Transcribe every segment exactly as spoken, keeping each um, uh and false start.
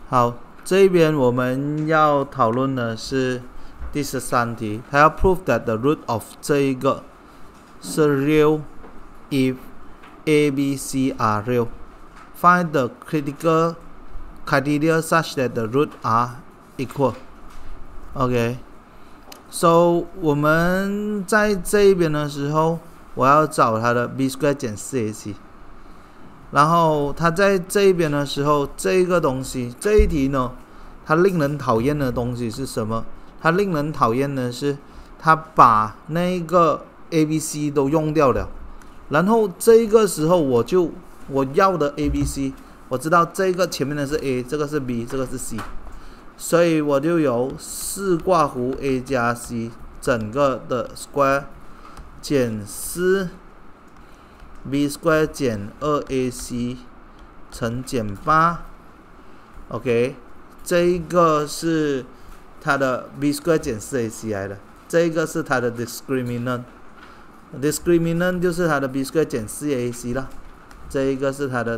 好，这边我们要讨论的是第十三题，它要 prove that the root of 这一个是 real if A, B, C are real. Find the critical criteria such that the root are equal. OK, so 我们在这一边的时候，我要找它的 b square 减 四 A C。然后它在这一边的时候，这一个东西，这一题呢，它令人讨厌的东西是什么？它令人讨厌的是，它把那个 A、B、C 都用掉了。然后这个时候我就我要的 A、B、C， 我知道这个前面的是 A， 这个是 B， 这个是 C， 所以我就有四括弧 A 加 C 整个的 square 减四 B square 减 二 A C 乘减八 ，OK， 这一个是它的 B square 减 四 A C 来的，这一个是它的 discriminant。discriminant 就是它的 b square 减 四 A C 啦，这一个是它的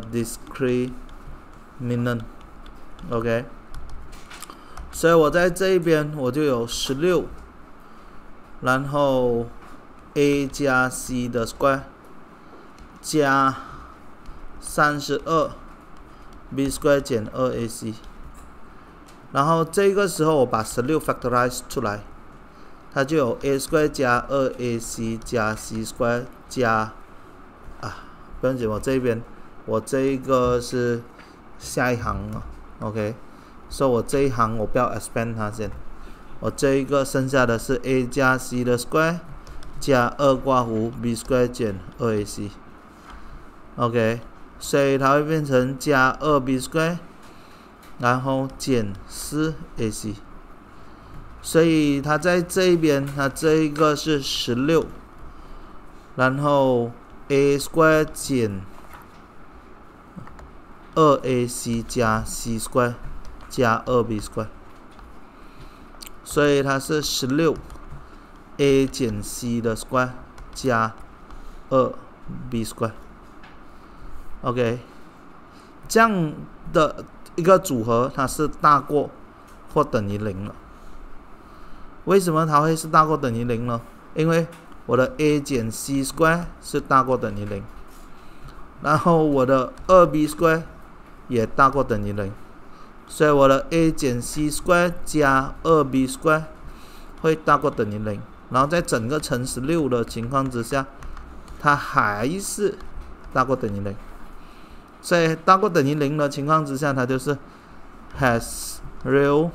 discriminant，OK， 所以我在这一边我就有十六，然后 A 加 C 的 square 加三十二 b square 减 二 A C， 然后这个时候我把十六 factorize 出来，它就有 A square 加 二 A C 加 C square 加啊，不用紧，我这边我这一个是下一行了 ，OK， 所以我这一行我不要 expand 它先，我这一个剩下的是 A 加 C 的 square 加二括弧 B square 减 二 A C，OK， 所以它会变成加二 B square， 然后减四 A C。所以它在这一边，它这一个是十六，然后 A square 减 二 A C 加 C square 加 二 B square， 所以它是十六 A 减 C 的 square 加 二 B square。OK， 这样的一个组合，它是大过或等于零了。为什么它会是大过等于零呢？因为我的 A 减 C square 是大过等于零，然后我的 二 B square 也大过等于零，所以我的 A 减 C square 加 二 B square 会大过等于零，然后在整个乘十六的情况之下，它还是大过等于零，所以大过等于零的情况之下，它就是 has real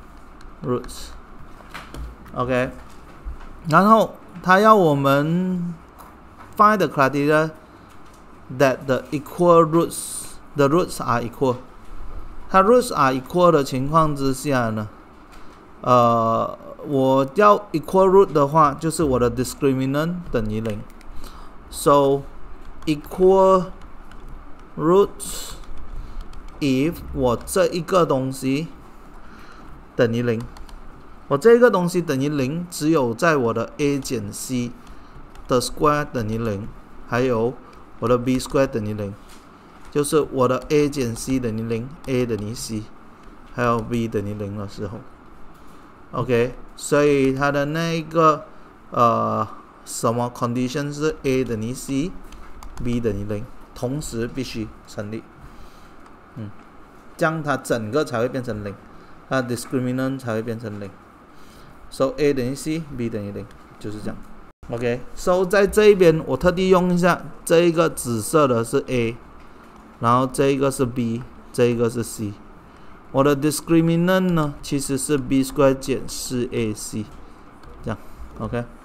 roots。OK， 然后他要我们 find the criteria that the equal roots the roots are equal。它 roots are equal 的情况之下呢，呃，我要 equal root 的话，就是我的 discriminant 等于零。So equal roots if 我这一个东西等于零。我这个东西等于零，只有在我的 A 减 C 的 square 等于零，还有我的 B square 等于零，就是我的 A 减 C 等于零 ，A 等于 C， 还有 B 等于零的时候 ，OK， 所以它的那个呃什么 condition 是 A 等于 C，B 等于零，同时必须成立，嗯，这样它整个才会变成零，它 discriminant 才会变成零。So A 等于 C， B 等于零，就是这样。OK，So 在这一边我特地用一下，这一个紫色的是 A， 然后这一个是 B， 这一个是 C。我的 discriminant 呢，其实是 B square 减 四 A C， 这样 OK。